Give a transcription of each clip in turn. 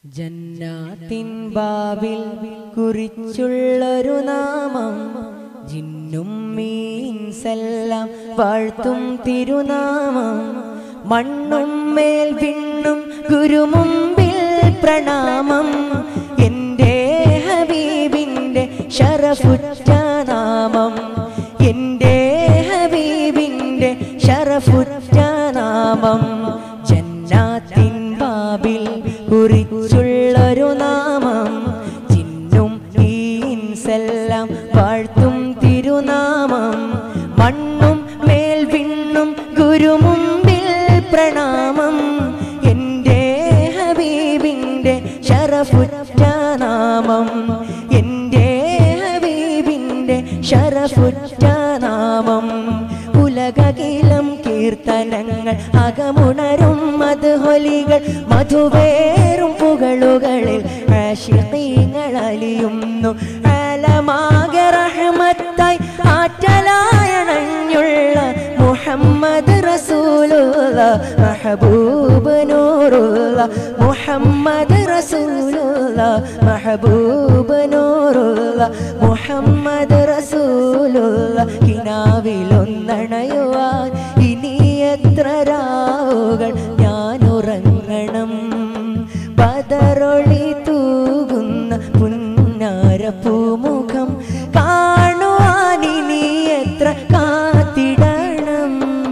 ജന്നാത്തിൻ ബാബിൽ കുറിച്ചുള്ളൊരു നാമം ജിന്നും മീൻസെല്ലാം വാഴ്ത്തും തിരുനാമം മണ്ണും മേൽ വിണ്ണും ഗുരുമുമ്പിൽ പ്രണാമം എൻ്റെ ഹബീബിൻ്റെ ശറഫുറ്റ നാമം എൻ്റെ ഹബീബിൻ്റെ ശറഫുറ്റ നാമം ജന്നാത്തിൻ ബാബിൽ കുറിച്ചുള്ളൊരു നാമം ജിന്നും ഈൻസെല്ലാം വാഴ്ത്തും തിരുനാമം മണ്ണും മേൽ വിണ്ണും ഗുരുമുമ്പിൽ പ്രണാമം എൻ്റെ ഹബീബിൻ്റെ ശറഫുറ്റ നാമം എൻ്റെ ഹബീബിൻ്റെ ശറഫുറ്റ നാമം ഉലകകിലം കീർത്തനങ്ങൾ അകമുണരും മദ്ഹൊലികൾ മധുവേറും പുകളുകളിൽ ആശിഖീങ്ങൾ അലിയുന്നു ആലമാകെ റഹ്മത്തായി ആറ്റലായണഞ്ഞുള്ള മുഹമ്മദ് റസൂലുള്ളാഹ് മഹബൂബ് നൂറുള്ളാഹ് മുഹമ്മദ് റസൂലുള്ളാഹ് മഹബൂബ് നൂറുള്ളാഹ് മുഹമ്മദ് റസൂലുള്ളാഹ് കിനാവിലൊന്നണയുവാൻ ഇനി എത്ര രാവുകൾ ഞാൻ ഉറങ്ങണം ബദറൊളി തൂകുന്ന പുന്നാരപ്പൂമുഖം കാണുവാൻ ഇനി എത്ര കാത്തിടണം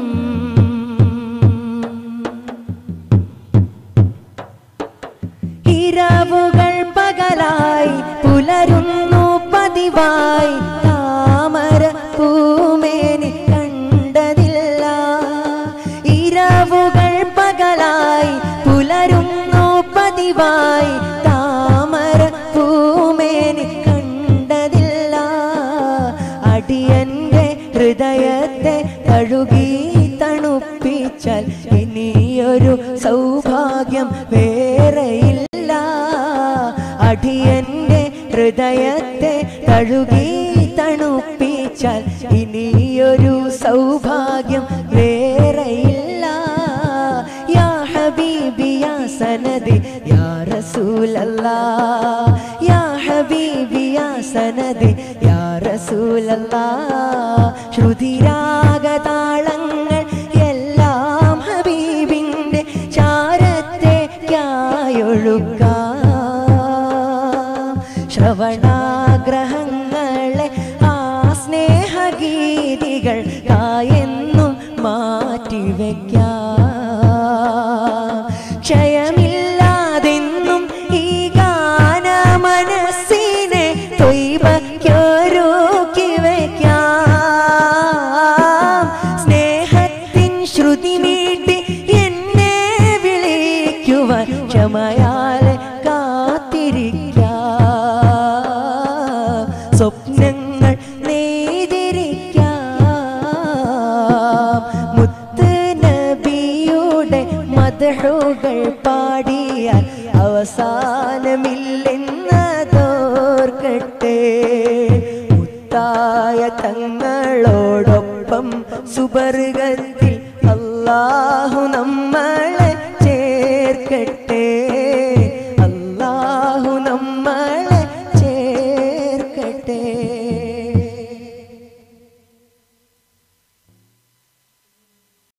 ഇരവുകൾ പകലായി പുലരുന്നു പതിവായി താമര പൂമേനി കണ്ടതില്ല ഇരവുകൾ പകലായി പുലരുന്നു പതിവായി താമര പൂമേനി കണ്ടതില്ല അടിയന്റെ ഹൃദയത്തെ കഴുകി തണുപ്പിച്ചാൽ ഇനിയൊരു സൗഭാഗ്യം വേറെയില്ല അടിയന്റെ ഹൃദയത്തെ കഴുകി തണുപ്പിച്ചാൽ ഇനിയൊരു സൗഭാഗ്യം വേറെയില്ല യാ ഹബീബി യാ സനദി യാ റസൂലല്ലാഹ് യാ ഹബീബി യാ സനദി യാ റസൂലല്ലാഹ് ശ്രുതിരാഗതാളങ്ങൾ എല്ലാം ഹബീബിൻ്റെ ചാരത്തേക്കായൊഴുക്കാം ശ്രവണാഗ്രഹങ്ങളെ ആ സ്നേഹഗീതികൾ കായെന്നും മാറ്റിവെക്കാം ക്ഷയമില്ലാതെന്നും ഈ ഗാന മനസ്സിനെ തൊയ്ബയ്ക്കൊരുക്കി വയ്ക്കാം സ്നേഹത്തിൻ ശ്രുതി നീട്ടി എന്നെ വിളിക്കുവാൻ ക്ഷമയാലെ കാത്തിരിക്കാം സ്വപ്നങ്ങൾ നെയ്തിരിക്കാം മുത്ത് നബിയുടെ മദ്ഹുകൾ പാടിയാൽ അവസാനമില്ലെന്നതോർക്കട്ടെ മുത്തായ തങ്ങളോടൊപ്പം സുബർഗത്തിൽ അല്ലാഹു നമ്മളെ ചേർക്കട്ടെ